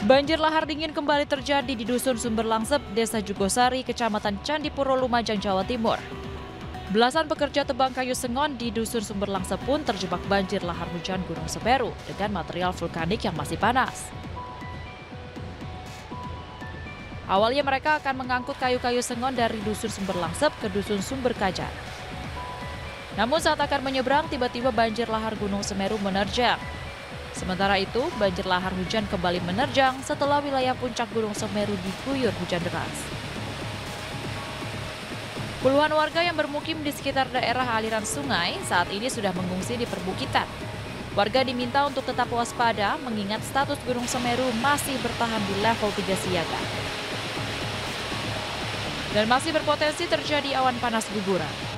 Banjir lahar dingin kembali terjadi di Dusun Sumber Langsep, Desa Jugosari, Kecamatan Candipuro, Lumajang, Jawa Timur. Belasan pekerja tebang kayu sengon di Dusun Sumber Langsep pun terjebak banjir lahar hujan Gunung Semeru dengan material vulkanik yang masih panas. Awalnya mereka akan mengangkut kayu-kayu sengon dari Dusun Sumber Langsep ke Dusun Sumber Kajar. Namun saat akan menyeberang, tiba-tiba banjir lahar Gunung Semeru menerjang. Sementara itu, banjir lahar hujan kembali menerjang setelah wilayah puncak Gunung Semeru diguyur hujan deras. Puluhan warga yang bermukim di sekitar daerah aliran sungai saat ini sudah mengungsi di perbukitan. Warga diminta untuk tetap waspada mengingat status Gunung Semeru masih bertahan di level 3 siaga. Dan masih berpotensi terjadi awan panas guguran.